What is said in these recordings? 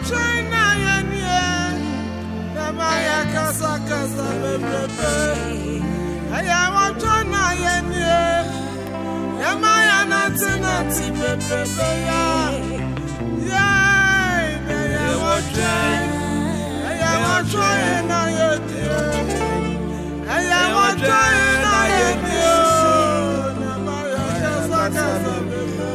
China yenie Nama ya kasa kasa bebebe Aya wa China yenie Nama ya nati nati bebebe ya Aya wa China yenie Aya wa China yenie Nama ya kasa kasa bebebe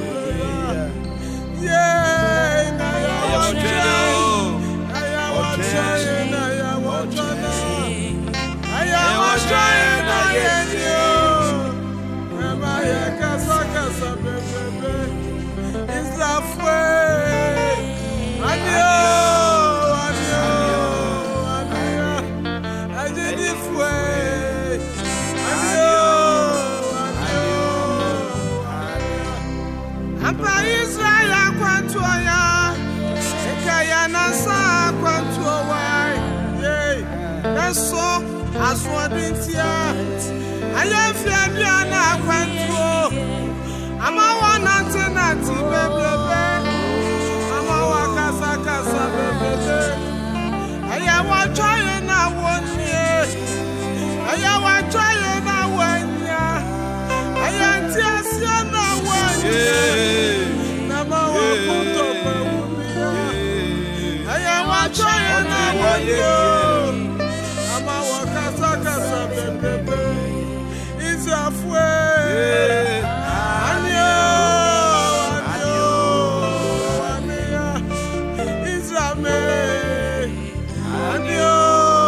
So as one dintia I am Fiabiana Quanto I'm a one antenati bebe I'm a wakasa casa bebe I am one trying now 1 year I am one trying now 1 year I am Tiasiana 1 year Nama wakuto I am one trying now 1 year It's halfway. Anyo. It's Rame. Anyo.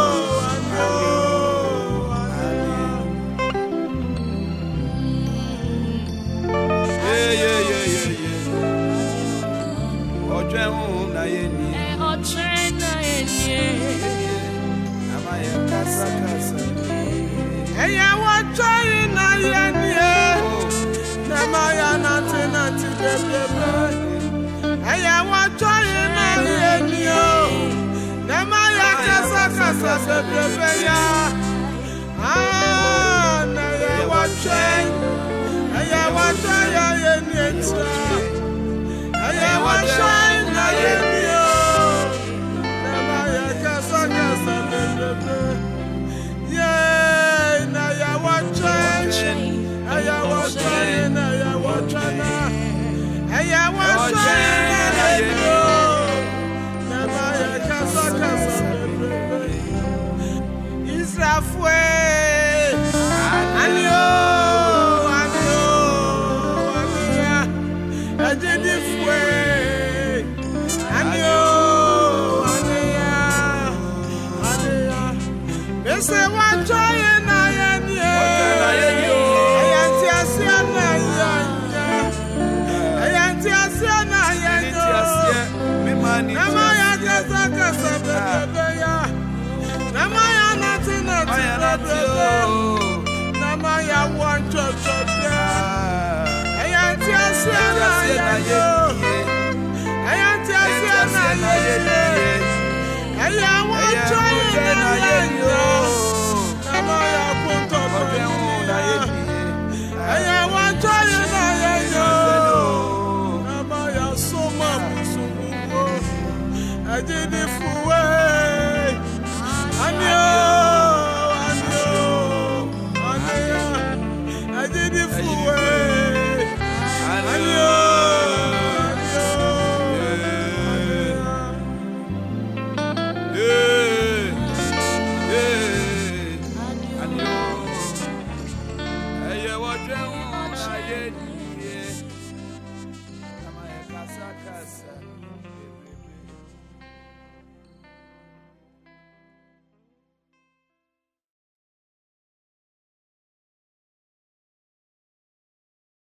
Ojen na yeni. Ojen na yeni. Amaya kasa kasa. Eya wa trying na yeni. Nama ya nati nati bebe. Eya wa trying na yeni. Nama ya kasa kasa bebe ya. Ah, na ya wa trying. Eya wa trying yeni etra. Eya wa trying na yeni. Nama ya kasa kasa bebe. Say what trying na yeni Ayanti asiana Nama ya kasa kasa bebe ya Nama ya nati nati bebe Nama ya wancho chobe Ayanti asiana Ayanti asiana Aya wancho Nama ya kunto Aya wancho Nama ya soma musumu I did it for